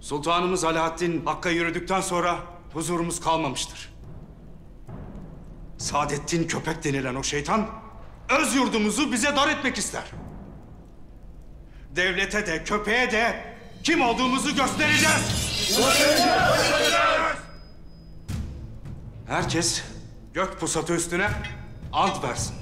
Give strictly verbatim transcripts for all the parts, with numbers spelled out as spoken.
Sultanımız Alaaddin Hakk'a yürüdükten sonra huzurumuz kalmamıştır. Saadettin Köpek denilen o şeytan öz yurdumuzu bize dar etmek ister. Devlete de köpeğe de kim olduğumuzu göstereceğiz. Göstereceğiz. Herkes gök pusatı üstüne ant versin.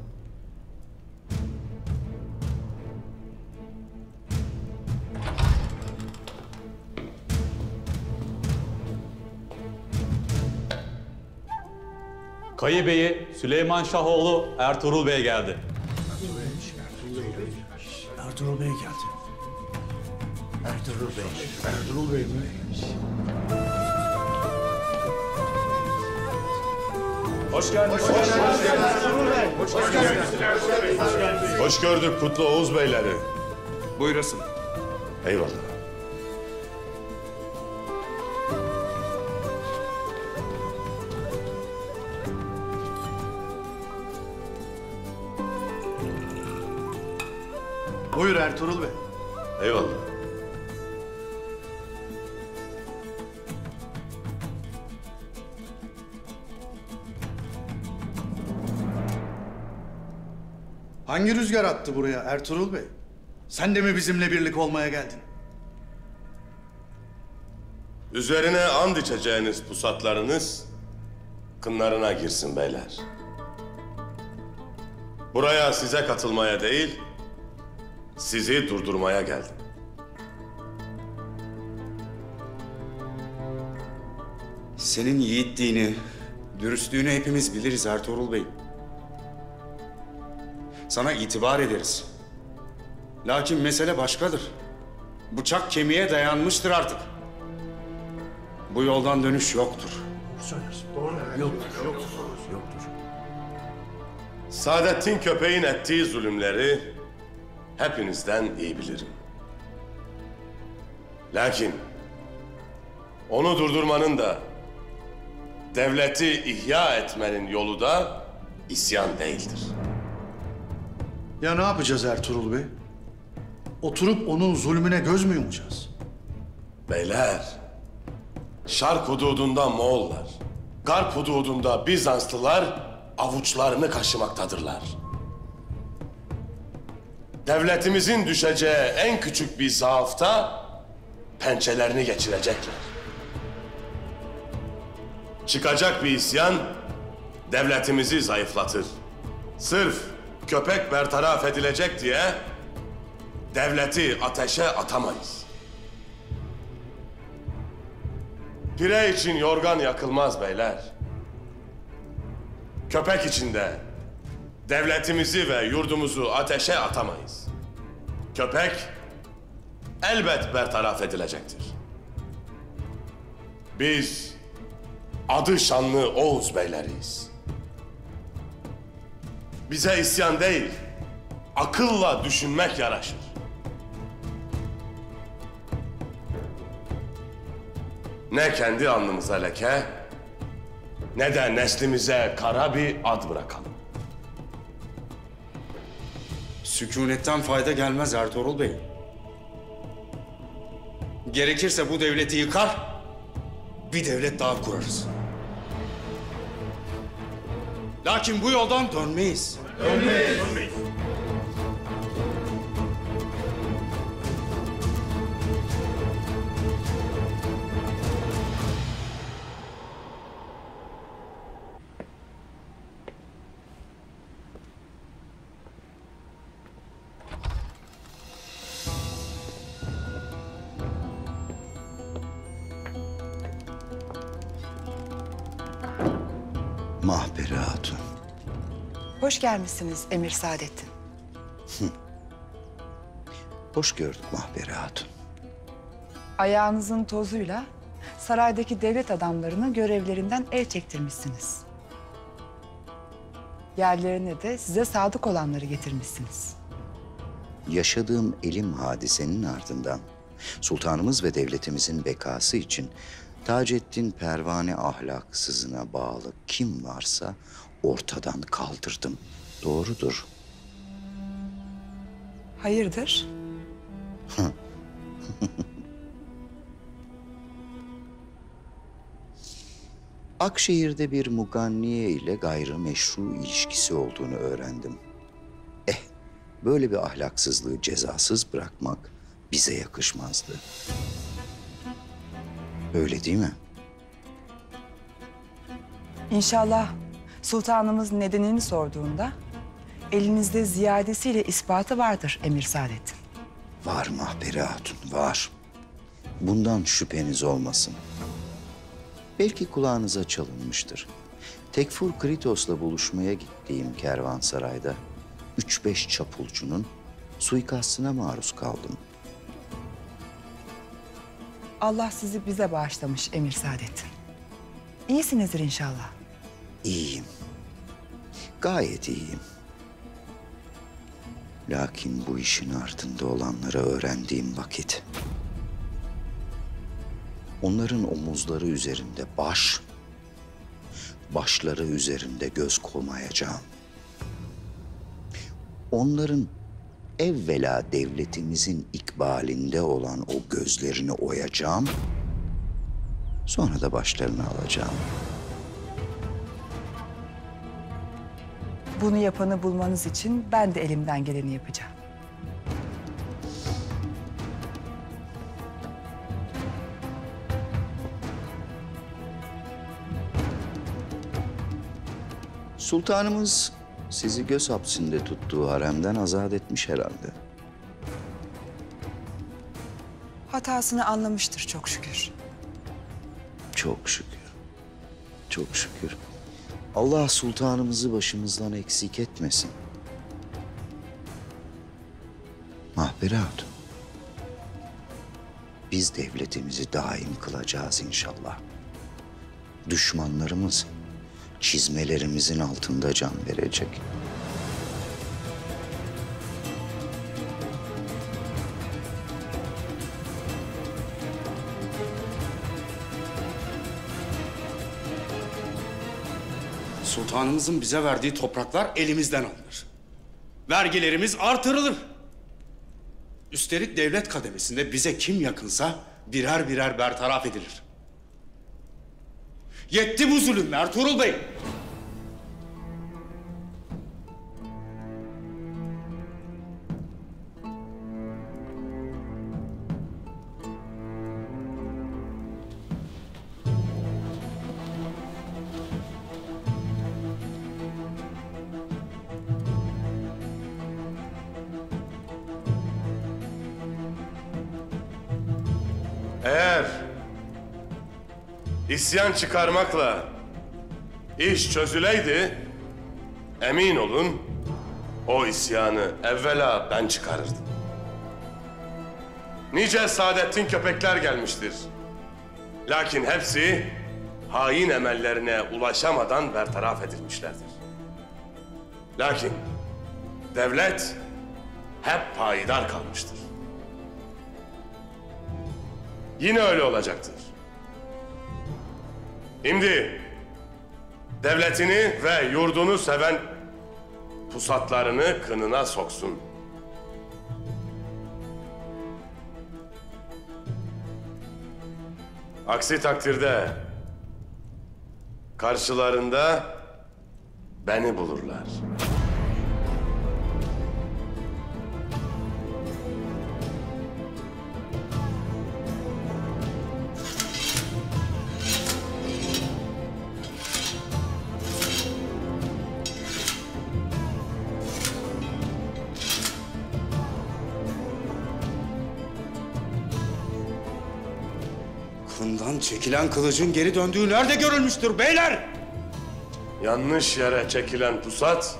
Kayı Bey'i Süleyman Şahoğlu Ertuğrul Bey geldi. Ertuğrul Bey geldi. Ertuğrul Bey. Ertuğrul Bey mi? Hoş geldiniz. Hoş, hoş, hoş geldiniz Ertuğrul Bey. Hoş, hoş geldiniz. Hoş gördük Kutlu Oğuz Beyleri. Buyurasın. Eyvallah. Buyur Ertuğrul Bey. Eyvallah. Hangi rüzgar attı buraya Ertuğrul Bey? Sen de mi bizimle birlik olmaya geldin? Üzerine and içeceğiniz pusatlarınız kınlarına girsin beyler. Buraya size katılmaya değil, sizi durdurmaya geldim. Senin yiğitliğini, dürüstlüğünü hepimiz biliriz Ertuğrul Bey. Sana itibar ederiz. Lakin mesele başkadır. Bıçak kemiğe dayanmıştır artık. Bu yoldan dönüş yoktur. Yoktur, yoktur, yoktur. Saadettin Köpek'in ettiği zulümleri hepinizden iyi bilirim. Lakin onu durdurmanın da, devleti ihya etmenin yolu da isyan değildir. Ya ne yapacağız Ertuğrul Bey? Oturup onun zulmüne göz mü yumacağız? Beyler, Şark hududunda Moğollar, Garp hududunda Bizanslılar avuçlarını kaşımaktadırlar. Devletimizin düşeceği en küçük bir zaafta pençelerini geçirecekler. Çıkacak bir isyan devletimizi zayıflatır. Sırf köpek bertaraf edilecek diye devleti ateşe atamayız. Pire için yorgan yakılmaz beyler. Köpek için de devletimizi ve yurdumuzu ateşe atamayız. Köpek elbet bertaraf edilecektir. Biz adı şanlı Oğuz beyleriyiz. Bize isyan değil, akılla düşünmek yaraşır. Ne kendi alnımıza leke, ne de neslimize kara bir ad bırakalım. Sükunetten fayda gelmez Ertuğrul Bey. Gerekirse bu devleti yıkar, bir devlet daha kurarız. Lakin bu yoldan dönmeyiz. Dönmeyiz. Dönmeyiz. Mahperi Hatun. Hoş gelmişsiniz Emir Saadettin. Hoş gördük Mahperi Hatun. Ayağınızın tozuyla saraydaki devlet adamlarını görevlerinden el çektirmişsiniz. Yerlerine de size sadık olanları getirmişsiniz. Yaşadığım elim hadisenin ardından sultanımız ve devletimizin bekası için Taceddin Pervane ahlaksızına bağlı kim varsa ortadan kaldırdım. Doğrudur. Hayırdır? Akşehir'de bir muganniye ile gayrimeşru ilişkisi olduğunu öğrendim. Eh, böyle bir ahlaksızlığı cezasız bırakmak bize yakışmazdı. Öyle değil mi? İnşallah sultanımız nedenini sorduğunda elinizde ziyadesiyle ispatı vardır Emir Saadettin. Var Mahperi Hatun, var. Bundan şüpheniz olmasın. Belki kulağınıza çalınmıştır. Tekfur Kritos'la buluşmaya gittiğim kervansarayda üç beş çapulcunun suikastına maruz kaldım. Allah sizi bize bağışlamış Emir Saadettin. İyisinizdir inşallah. İyiyim. Gayet iyiyim. Lakin bu işin ardında olanları öğrendiğim vakit... onların omuzları üzerinde baş, başları üzerinde göz koymayacağım. Onların evvela devletimizin ikbalinde olan o gözlerini oyacağım, sonra da başlarını alacağım. Bunu yapanı bulmanız için ben de elimden geleni yapacağım. Sultanımız sizi göz hapsinde tuttuğu haremden azat etmiş herhalde. Hatasını anlamıştır çok şükür. Çok şükür. Çok şükür. Allah sultanımızı başımızdan eksik etmesin. Mahperi Hatun, biz devletimizi daim kılacağız inşallah. Düşmanlarımız çizmelerimizin altında can verecek. Sultanımızın bize verdiği topraklar elimizden alınır. Vergilerimiz artırılır. Üstelik devlet kademesinde bize kim yakınsa birer birer bertaraf edilir. Yetti bu zulüm Ertuğrul Bey. Eğer isyan çıkarmakla iş çözüleydi, emin olun o isyanı evvela ben çıkarırdım. Nice Saadettin köpekler gelmiştir. Lakin hepsi hain emellerine ulaşamadan bertaraf edilmişlerdir. Lakin devlet hep payidar kalmıştır. Yine öyle olacaktır. Şimdi devletini ve yurdunu seven pusatlarını kınına soksun. Aksi takdirde karşılarında beni bulurlar. Kılından çekilen kılıcın geri döndüğü nerede görülmüştür beyler? Yanlış yere çekilen pusat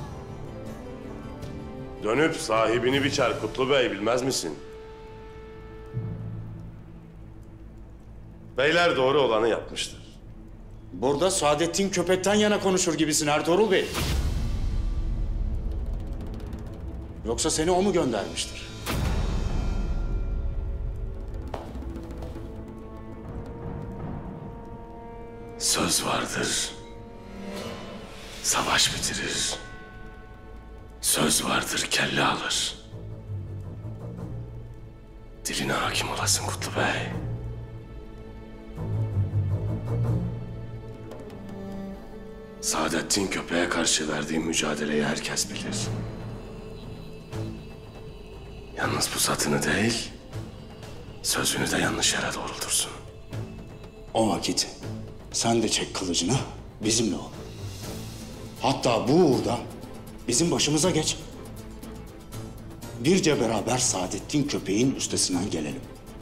dönüp sahibini biçer Kutlu Bey, bilmez misin? Beyler doğru olanı yapmıştır. Burada Saadettin köpekten yana konuşur gibisin Ertuğrul Bey. Yoksa seni o mu göndermiştir? Söz vardır, savaş bitirir. Söz vardır, kelle alır. Diline hakim olasın Kutlu Bey. Saadettin köpeğe karşı verdiği mücadeleyi herkes bilir. Yalnız bu satını değil, sözünü de yanlış yere doğrultursun. O vakit sen de çek kılıcını, bizimle ol. Hatta bu uğurda bizim başımıza geç. Birce beraber Saadettin köpeğin üstesinden gelelim.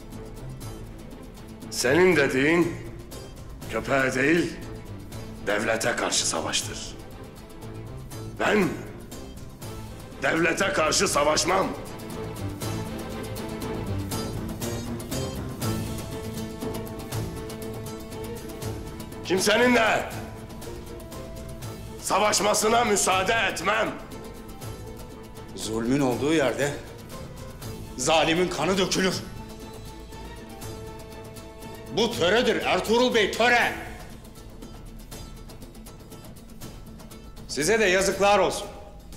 Senin dediğin köpeğe değil, devlete karşı savaştır. Ben devlete karşı savaşmam. Kimsenin de savaşmasına müsaade etmem. Zulmün olduğu yerde zalimin kanı dökülür. Bu töredir Ertuğrul Bey, töre. Size de yazıklar olsun.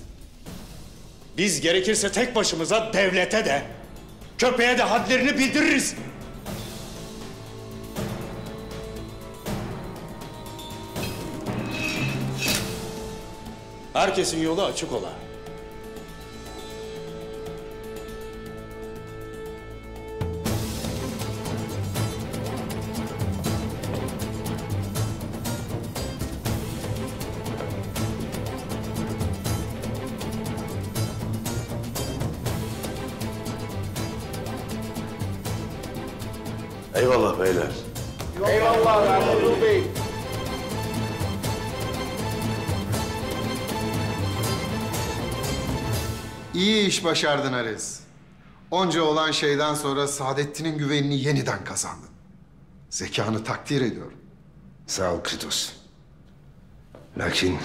Biz gerekirse tek başımıza devlete de, köpeğe de hadlerini bildiririz. Herkesin yolu açık ola. Eyvallah beyler. Eyvallah Ertuğrul Bey. İyi iş başardın Ares. Onca olan şeyden sonra Saadettin'in güvenini yeniden kazandın. Zekanı takdir ediyorum. Sağ ol Kritos. Lakin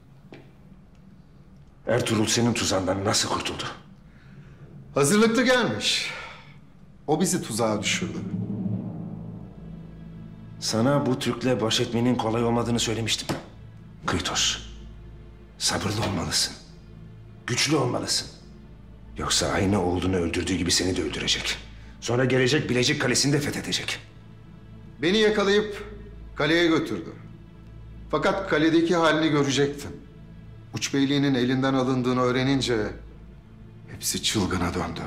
Ertuğrul senin tuzağından nasıl kurtuldu? Hazırlıklı gelmiş. O bizi tuzağa düşürdü. Sana bu Türk'le baş etmenin kolay olmadığını söylemiştim. Kritos, sabırlı olmalısın. Güçlü olmalısın. Yoksa aynı oğlunu öldürdüğü gibi seni de öldürecek. Sonra gelecek Bilecik Kalesi'ni de fethedecek. Beni yakalayıp kaleye götürdü. Fakat kaledeki halini görecektin. Uçbeyliğinin elinden alındığını öğrenince hepsi çılgına döndü.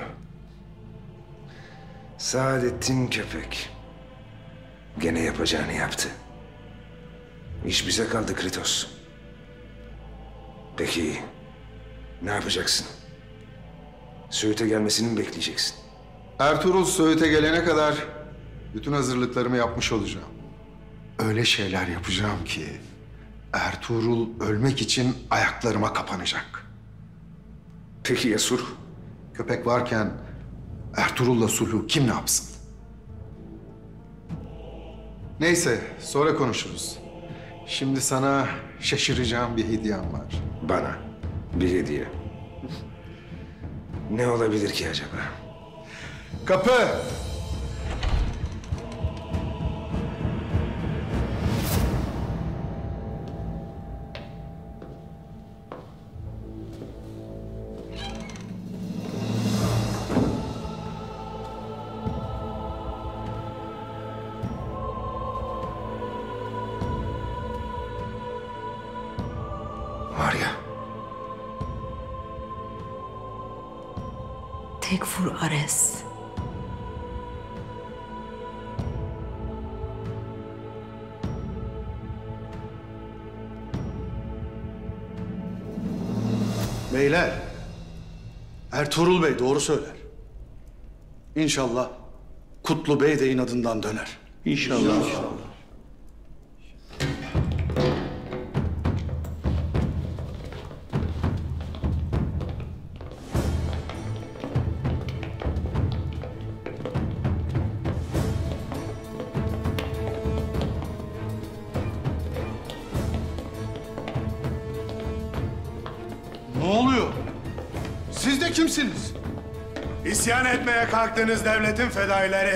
Saadettin köpek gene yapacağını yaptı. İş bize kaldı Kritos. Peki ne yapacaksın? Söğüt'e gelmesini mi bekleyeceksin? Ertuğrul Söğüt'e gelene kadar bütün hazırlıklarımı yapmış olacağım. Öyle şeyler yapacağım ki Ertuğrul ölmek için ayaklarıma kapanacak. Peki ya sulh? Köpek varken Ertuğrul'la sulhu kim ne yapsın? Neyse, sonra konuşuruz. Şimdi sana şaşıracağım bir hediyem var. Bana bir hediye. Ne olabilir ki acaba? Kapı! Var ya. Tekfur Ares. Beyler, Ertuğrul Bey doğru söyler. İnşallah Kutlu Bey de inadından döner. İnşallah. İnşallah. Ne oluyor? Siz de kimsiniz? İsyan etmeye kalktığınız devletin fedaileri.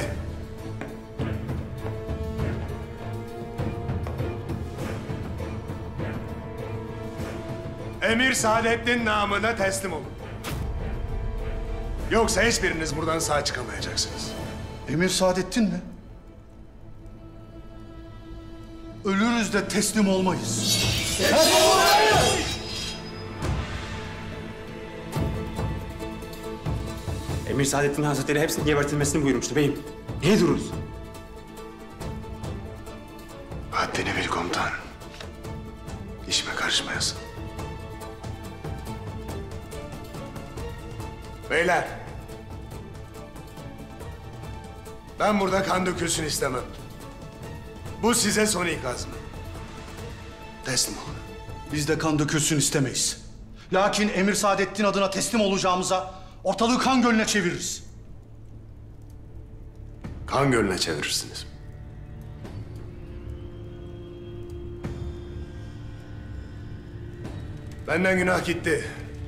Emir Saadettin namına teslim olun. Yoksa hiçbiriniz buradan sağ çıkamayacaksınız. Emir Saadettin mi? Ölürüz de teslim olmayız. Emir Saadettin Hazretleri hepsinin gebertilmesini buyurmuştu beyim. Niye dururuz? Haddini bil komutan. İşime karışmayasın. Beyler. Ben burada kan dökülsün istemem. Bu size son ikazım. Teslim olun. Biz de kan dökülsün istemeyiz. Lakin Emir Saadettin adına teslim olacağımıza ortalığı kan gölüne çeviririz. Kan gölüne çevirirsiniz. Benden günah gitti.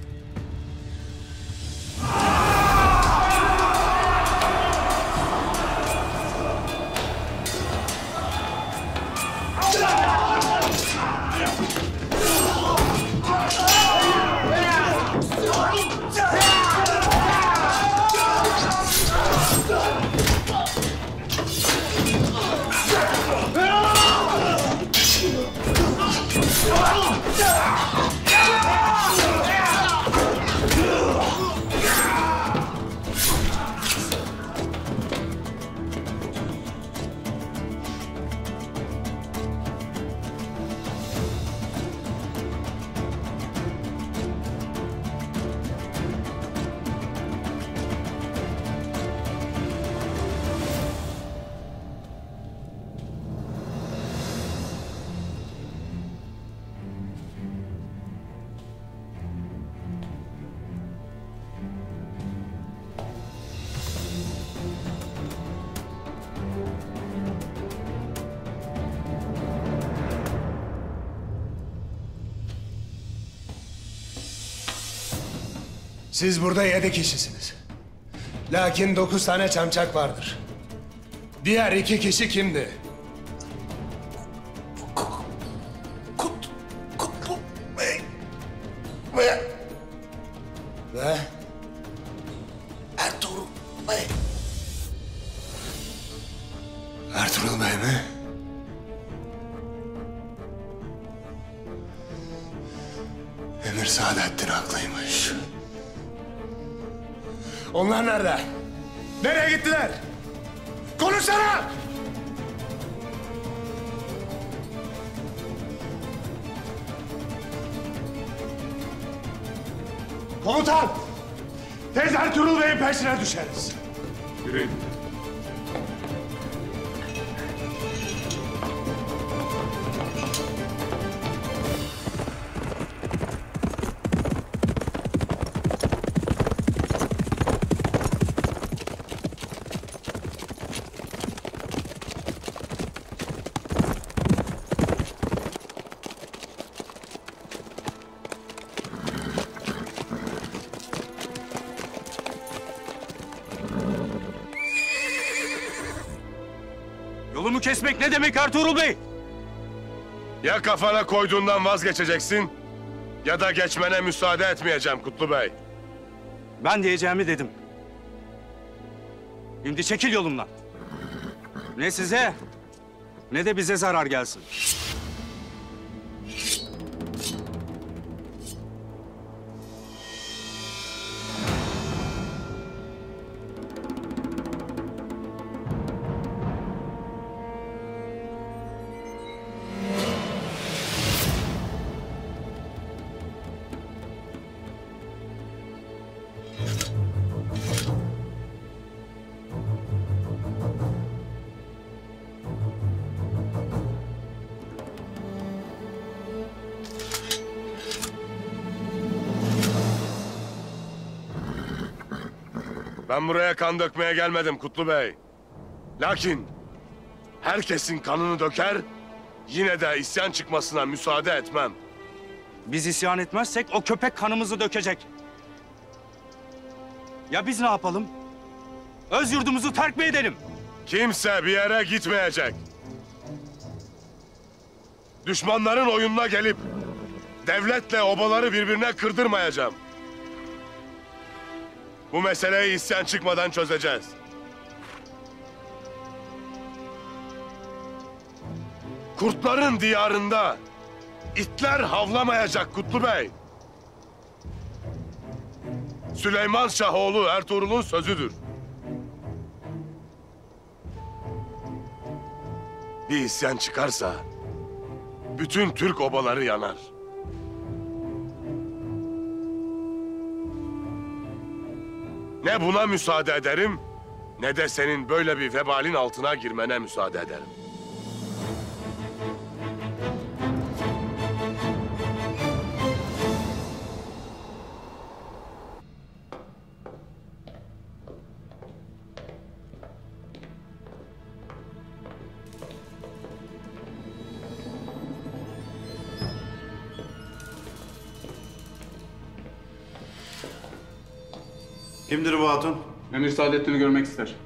Siz burada yedi kişisiniz. Lakin dokuz tane çamçak vardır. Diğer iki kişi kimdi? Kut, Kutlu Bey ve ve Ertuğrul Bey. Ertuğrul Bey mi? Emir Saadettin haklıymış. Onlar nerede? Nereye gittiler? Konuşsana! Komutan! Tez Ertuğrul Bey'in peşine düşeriz. Yürüyün. Yolumu kesmek ne demek Ertuğrul Bey? Ya kafana koyduğundan vazgeçeceksin ya da geçmene müsaade etmeyeceğim Kutlu Bey. Ben diyeceğimi dedim. Şimdi çekil yolumdan. Ne size ne de bize zarar gelsin. Ben buraya kan dökmeye gelmedim Kutlu Bey. Lakin herkesin kanını döker, yine de isyan çıkmasına müsaade etmem. Biz isyan etmezsek o köpek kanımızı dökecek. Ya biz ne yapalım? Öz yurdumuzu terk mi edelim? Kimse bir yere gitmeyecek. Düşmanların oyununa gelip devletle obaları birbirine kırdırmayacağım. Bu meseleyi isyan çıkmadan çözeceğiz. Kurtların diyarında itler havlamayacak Kutlu Bey. Süleyman Şahoğlu Ertuğrul'un sözüdür. Bir isyan çıkarsa bütün Türk obaları yanar. Ne buna müsaade ederim, ne de senin böyle bir vebalin altına girmene müsaade ederim. Kimdir bu hatun? Emir Saadettin'i görmek ister.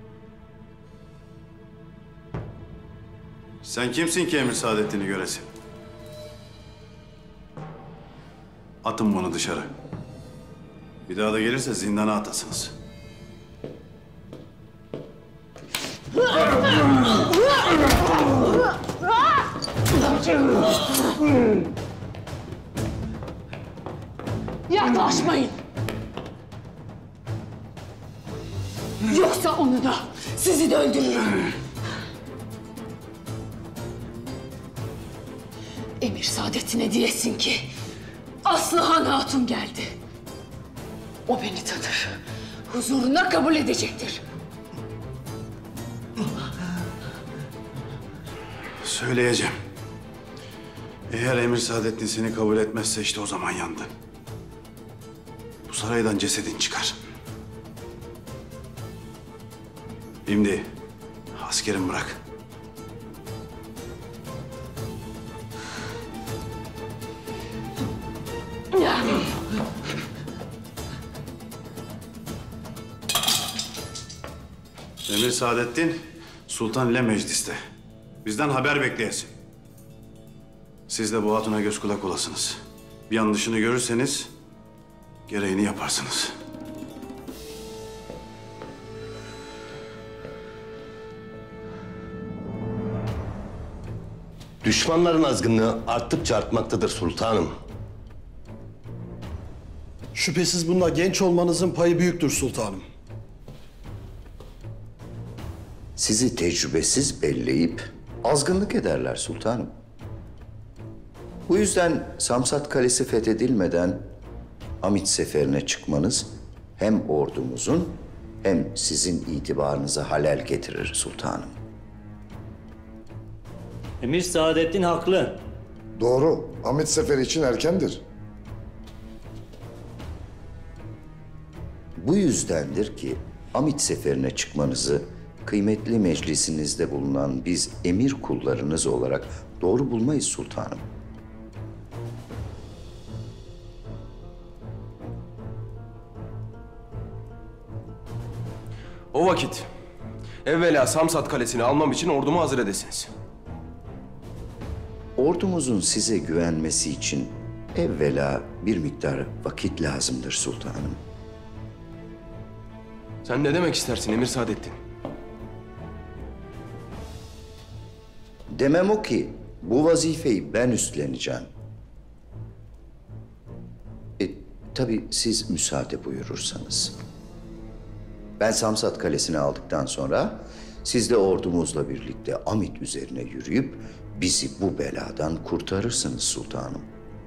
Sen kimsin ki Emir Saadettin'i göresin? Atın bunu dışarı. Bir daha da gelirse zindana atasınız. Yaklaşmayın. Yoksa onu da, sizi de öldürürüm. Emir Saadettin'e diyesin ki Aslıhan Hatun geldi. O beni tanır. Huzuruna kabul edecektir. Söyleyeceğim. Eğer Emir Saadettin seni kabul etmezse işte o zaman yandın. Bu saraydan cesedin çıkar. Şimdi askerim bırak. Emir Saadettin Sultan ile mecliste. Bizden haber bekleyesin. Siz de bu hatuna göz kulak olasınız. Bir yanlışını görürseniz gereğini yaparsınız. Düşmanların azgınlığı arttıkça artmaktadır sultanım. Şüphesiz bunda genç olmanızın payı büyüktür sultanım. Sizi tecrübesiz belleyip azgınlık ederler sultanım. Bu yüzden Samsat Kalesi fethedilmeden Amit seferine çıkmanız hem ordumuzun hem sizin itibarınıza halel getirir sultanım. Emir Saadettin haklı. Doğru. Amit seferi için erkendir. Bu yüzdendir ki Amit seferine çıkmanızı kıymetli meclisinizde bulunan biz emir kullarınız olarak doğru bulmayız sultanım. O vakit evvela Samsat Kalesi'ni almam için ordumu hazır edesiniz. Ordumuzun size güvenmesi için evvela bir miktar vakit lazımdır sultanım. Sen ne demek istersin Emir Saadettin? Demem o ki bu vazifeyi ben üstleneceğim. E, tabii siz müsaade buyurursanız. Ben Samsat Kalesi'ni aldıktan sonra siz de ordumuzla birlikte Amit üzerine yürüyüp bizi bu beladan kurtarırsınız sultanım.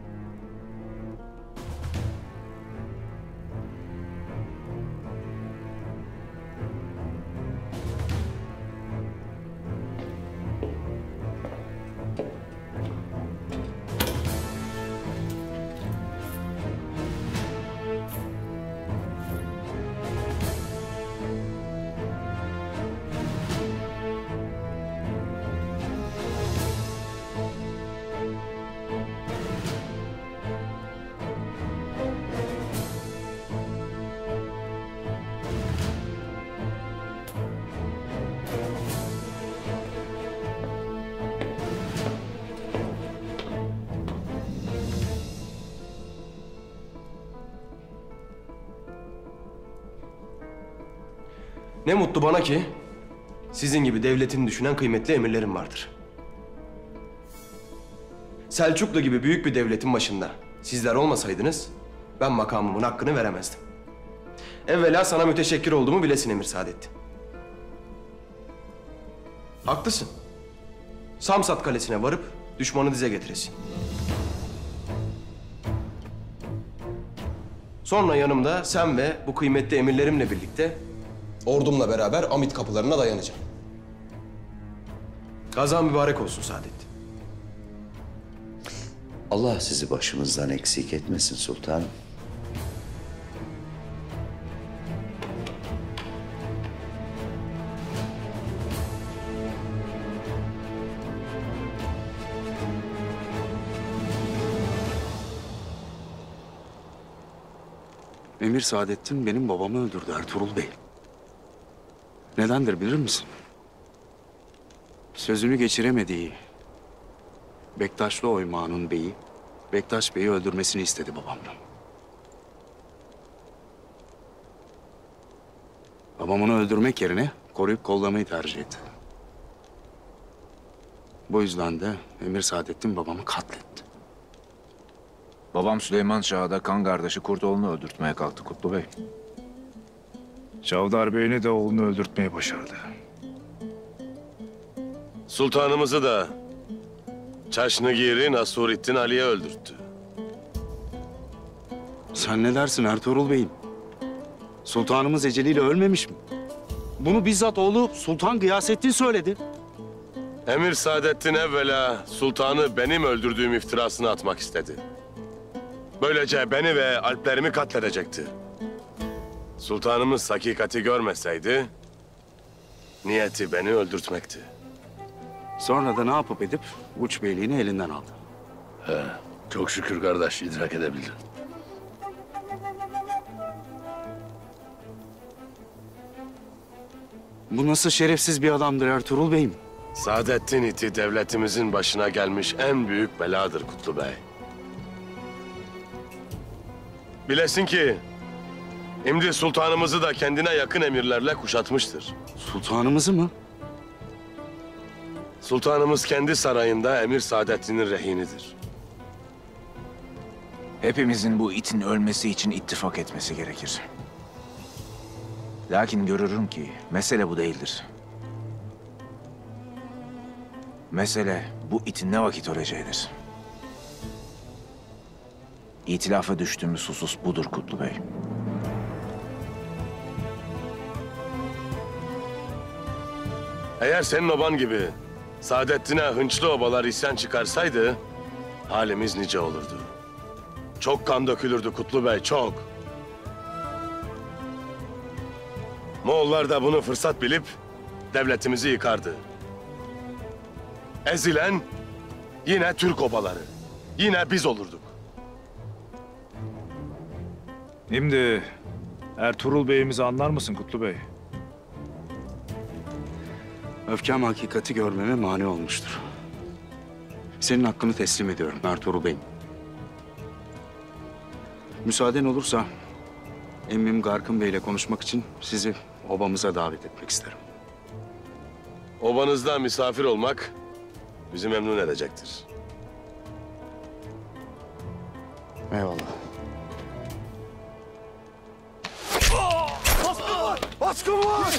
Ne mutlu bana ki sizin gibi devletini düşünen kıymetli emirlerim vardır. Selçuklu gibi büyük bir devletin başında sizler olmasaydınız ben makamımın hakkını veremezdim. Evvela sana müteşekkir olduğumu bilesin Emir Saadettin. Haklısın. Samsat Kalesi'ne varıp düşmanı dize getiresin. Sonra yanımda sen ve bu kıymetli emirlerimle birlikte ordumla beraber Amit kapılarına dayanacağım. Gazan mübarek olsun Saadettin. Allah sizi başımızdan eksik etmesin sultanım. Emir Saadettin benim babamı öldürdü Ertuğrul Bey. Nedendir bilir misin? Sözünü geçiremediği Bektaşlı Oymağı'nın beyi, Bektaş Bey'i öldürmesini istedi babamdan. Babam onu öldürmek yerine koruyup kollamayı tercih etti. Bu yüzden de Emir Saadettin babamı katletti. Babam Süleyman Şah'a da kan kardeşi Kurtoğlu'nu öldürtmeye kalktı Kutlu Bey. Çavdar Bey'ini de oğlunu öldürtmeyi başardı. Sultanımızı da Çaşnıgiri Nasurettin Ali'ye öldürttü. Sen ne dersin Ertuğrul Bey'im? Sultanımız eceliyle ölmemiş mi? Bunu bizzat oğlu Sultan Gıyasettin söyledi. Emir Saadettin evvela sultanı benim öldürdüğüm iftirasını atmak istedi. Böylece beni ve alplerimi katledecekti. Sultanımız hakikati görmeseydi, niyeti beni öldürtmekti. Sonra da ne yapıp edip uç beyliğini elinden aldı. He, çok şükür kardeş idrak edebildin. Bu nasıl şerefsiz bir adamdır Ertuğrul Bey'im? Saadettin iti devletimizin başına gelmiş en büyük beladır Kutlu Bey. Bilesin ki şimdi sultanımızı da kendine yakın emirlerle kuşatmıştır. Sultanımızı mı? Sultanımız kendi sarayında Emir Saadettin'in rehinidir. Hepimizin bu itin ölmesi için ittifak etmesi gerekir. Lakin görürüm ki mesele bu değildir. Mesele bu itin ne vakit öleceğidir. İtilafa düştüğümüz husus budur Kutlu Bey. Eğer senin oban gibi Saadettin'e hınçlı obalar isyan çıkarsaydı halimiz nice olurdu. Çok kan dökülürdü Kutlu Bey, çok. Moğollar da bunu fırsat bilip devletimizi yıkardı. Ezilen yine Türk obaları, yine biz olurduk. Şimdi Ertuğrul Bey'imizi anlar mısın Kutlu Bey? Öfkem hakikati görmeme mani olmuştur. Senin hakkını teslim ediyorum Ertuğrul Bey'im. Müsaaden olursa emmim Garkın Bey'le konuşmak için sizi obamıza davet etmek isterim. Obanızda misafir olmak bizi memnun edecektir. Eyvallah. Baskın var! Baskın var!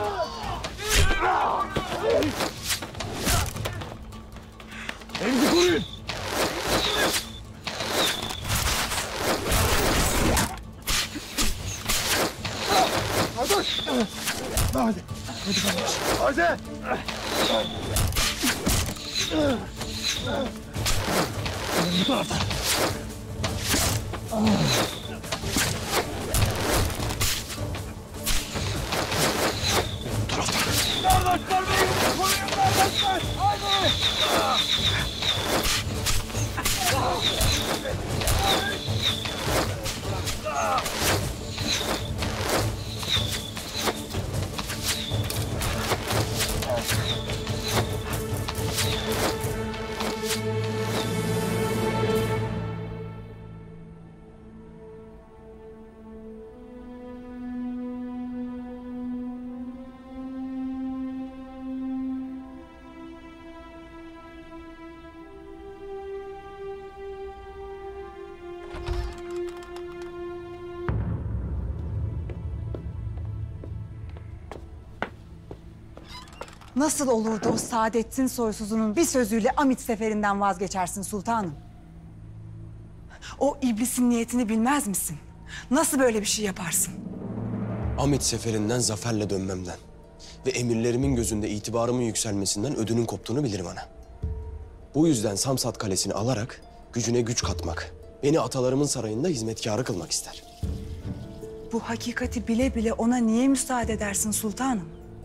Elinizi koruyun! Kardeş! Hadi! Hadi kardeş! Hadi! Bu taraftan! Kardeşler beni koruyun kardeşler! Haydi! Nasıl olur da o Saadettin soysuzunun bir sözüyle Amit seferinden vazgeçersin sultanım? O iblisin niyetini bilmez misin? Nasıl böyle bir şey yaparsın? Amit seferinden zaferle dönmemden ve emirlerimin gözünde itibarımın yükselmesinden ödünün koptuğunu bilirim ana. Bu yüzden Samsat Kalesi'ni alarak gücüne güç katmak, beni atalarımın sarayında hizmetkarı kılmak ister. Bu hakikati bile bile ona niye müsaade edersin sultanım?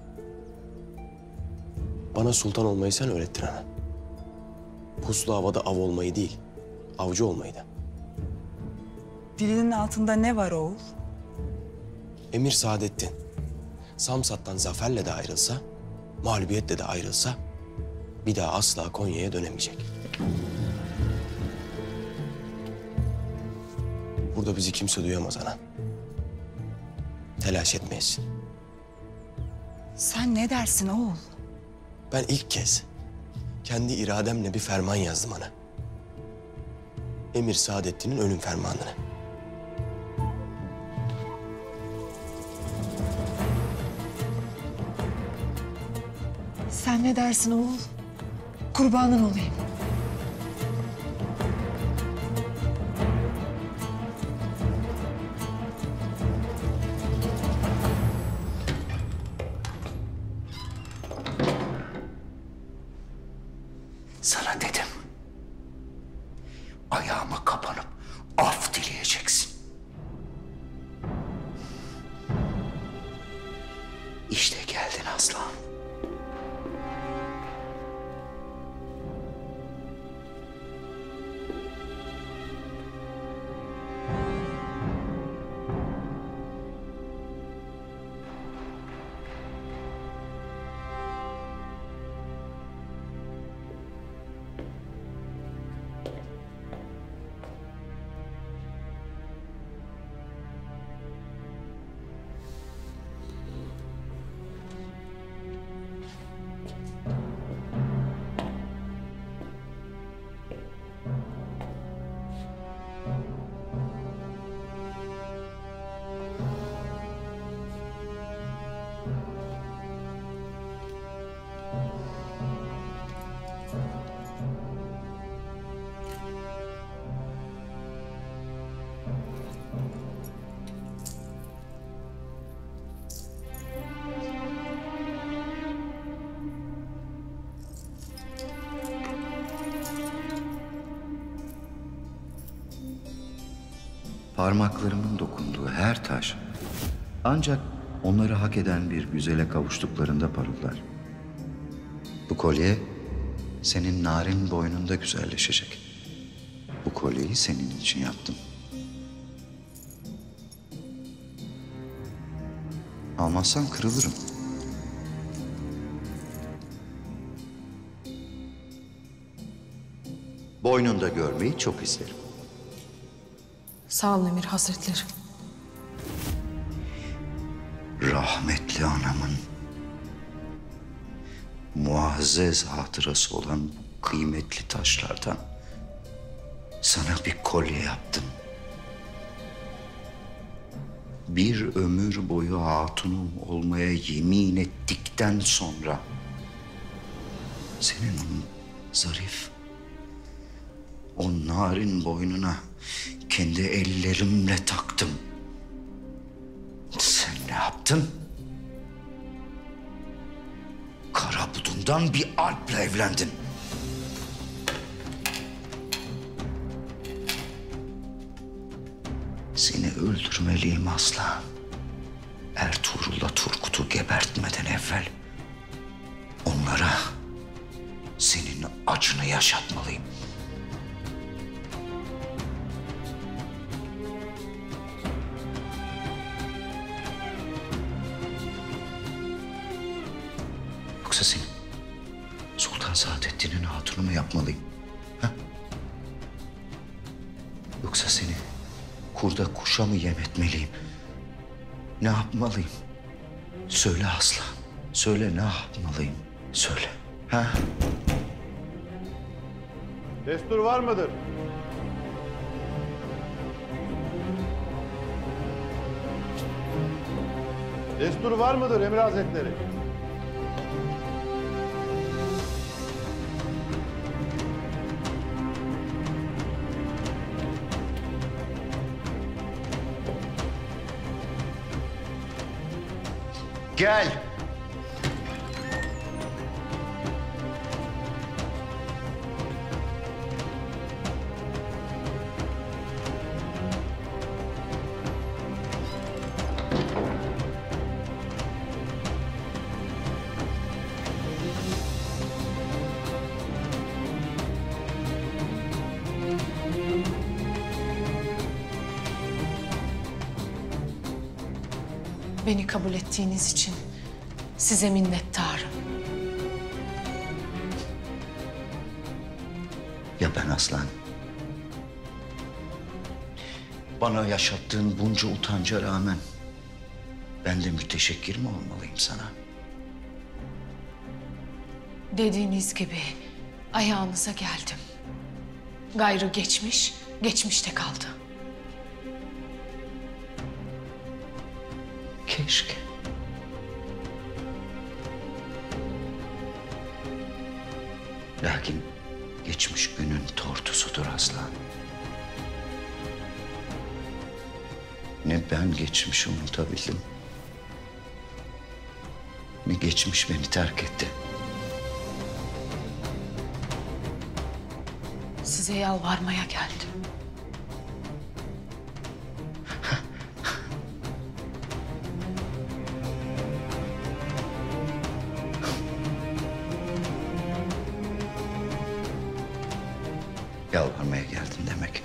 Bana sultan olmayı sen öğrettin ana. Puslu havada av olmayı değil, avcı olmayı da. Dilinin altında ne var oğul? Emir Saadettin, Samsat'tan zaferle de ayrılsa, mağlubiyetle de ayrılsa, bir daha asla Konya'ya dönemeyecek. Burada bizi kimse duyamaz ana. Telaş etmeyiz. Sen ne dersin oğul? Ben ilk kez kendi irademle bir ferman yazdım ana. Emir Saadettin'in ölüm fermanını. Sen ne dersin oğul? Kurbanın olayım. Sana dedim. Ayağıma kapanıp af dileyeceksin. İşte geldin aslan. Parmaklarımın dokunduğu her taş ancak onları hak eden bir güzele kavuştuklarında parıldar. Bu kolye senin narin boynunda güzelleşecek. Bu kolyeyi senin için yaptım. Almazsan kırılırım. Boynunda görmeyi çok isterim. Sağ olun Emir Hazretleri. Rahmetli anamın muazzez hatırası olan bu kıymetli taşlardan sana bir kolye yaptım. Bir ömür boyu hatunum olmaya yemin ettikten sonra senin onun zarif, o narin boynuna kendi ellerimle taktım. Sen ne yaptın? Karabudun'dan bir Alp'le evlendin. Seni öldürmeliyim asla. Ertuğrul'la Turgut'u gebertmeden evvel onlara senin acını yaşatmalıyım. Yoksa seni Sultan Saadettin'in hatunu mu yapmalıyım? Ha? Yoksa seni kurda kuşa mı yem etmeliyim? Ne yapmalıyım? Söyle aslan. Söyle ne yapmalıyım? Söyle. Ha? Destur var mıdır? Destur var mıdır Emir Hazretleri? gel. Beni kabul ettiğiniz için size minnettarım. Ya ben Aslan? Bana yaşattığın bunca utanca rağmen ben de müteşekkir mi olmalıyım sana? Dediğiniz gibi ayağınıza geldim. Gayrı geçmiş, geçmişte kaldı. Keşke. Lakin geçmiş günün tortusudur Aslan. Ne ben geçmişi unutabildim, ne geçmiş beni terk etti. Size yalvarmaya geldim. Yalvarmaya geldin demek.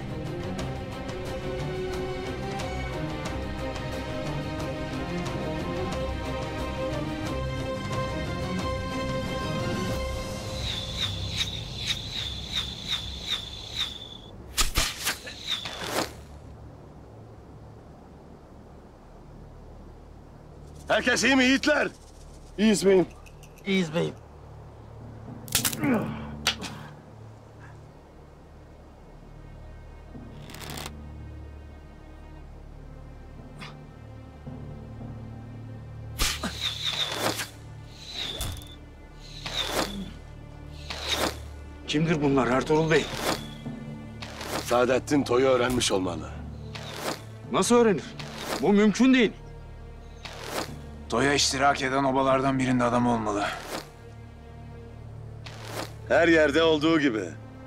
Herkes iyi mi yiğitler? İyiyiz beyim. İyiyiz beyim. Kimdir bunlar Ertuğrul Bey? Saadettin Toy'u öğrenmiş olmalı. Nasıl öğrenir? Bu mümkün değil. Toy'a iştirak eden obalardan birinde adam olmalı. Her yerde olduğu gibi.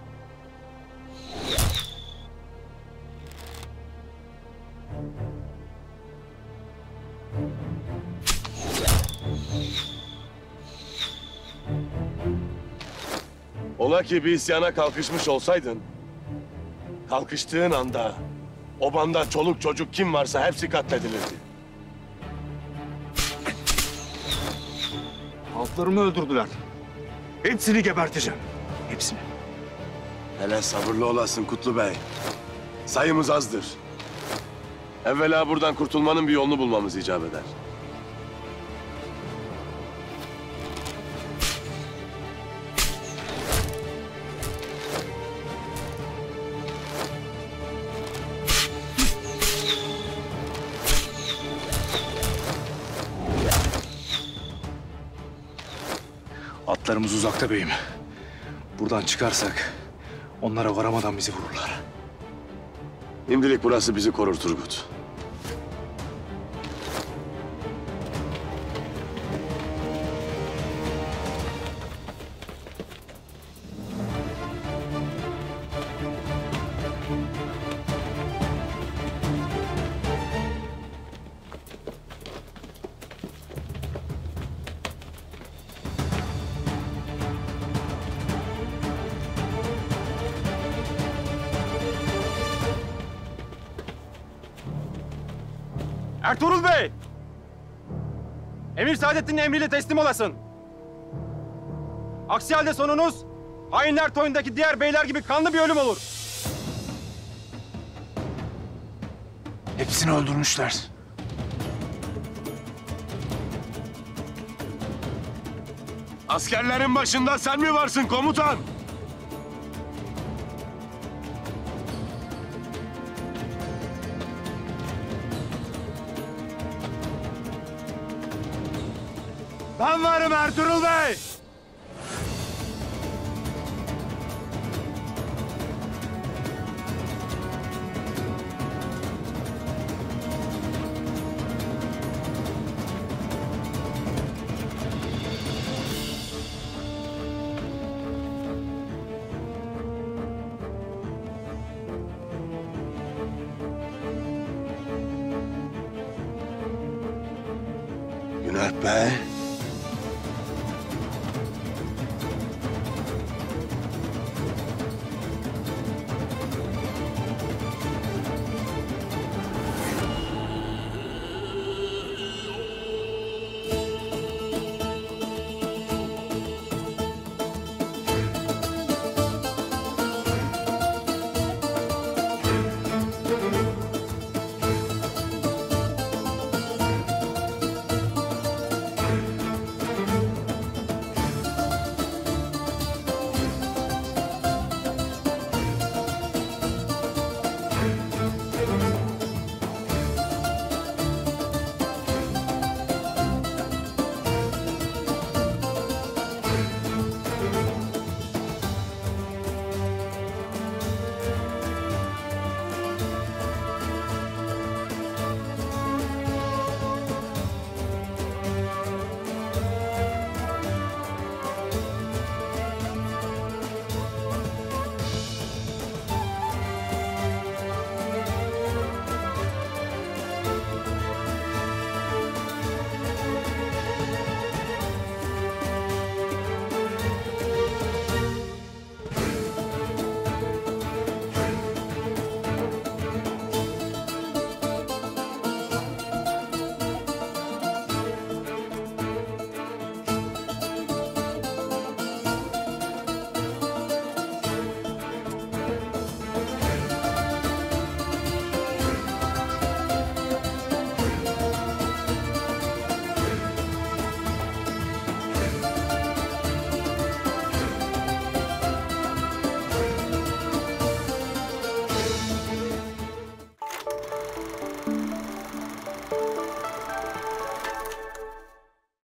Ola ki bir isyana kalkışmış olsaydın, kalkıştığın anda obanda çoluk çocuk kim varsa hepsi katledilirdi. Halklarımı öldürdüler. Hepsini geberteceğim. Hepsini. Hele sabırlı olasın Kutlu Bey. Sayımız azdır. Evvela buradan kurtulmanın bir yolunu bulmamız icap eder. Atlarımız uzakta beyim. Buradan çıkarsak onlara varamadan bizi vururlar. Şimdilik burası bizi korur Turgut. Ertuğrul Bey! Emir Saadettin'in emriyle teslim olasın. Aksi halde sonunuz hainler toyundaki diğer beyler gibi kanlı bir ölüm olur. Hepsini öldürmüşler. Askerlerin başında sen mi varsın komutan? Ben varım Ertuğrul Bey! be.